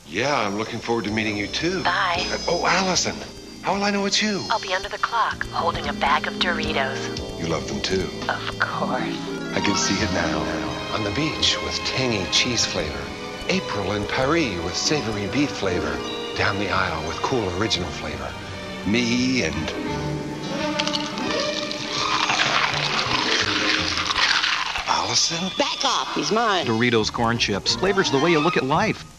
Yeah, I'm looking forward to meeting you too. Bye. Oh, Allison, how will I know it's you? I'll be under the clock, holding a bag of Doritos. You love them too. Of course. I can see it now. On the beach with tangy cheese flavor. April in Paris with savory beef flavor. Down the aisle with cool original flavor. Me and... Allison? Back off, he's mine. Doritos corn chips. Flavor's the way you look at life.